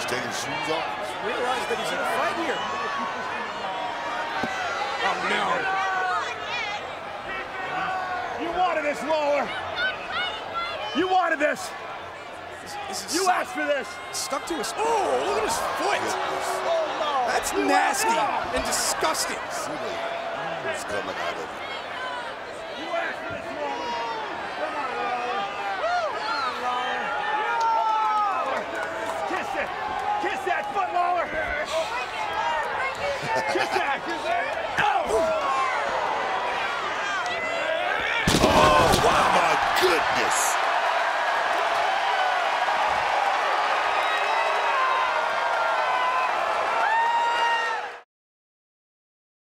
Take his shoes off. Realize that he's in a fight here. Oh, no. You wanted this, Lawler. You wanted this. You asked for this. Stuck to his. Oh, look at his foot. Oh, That's nasty and disgusting. It's coming out of it.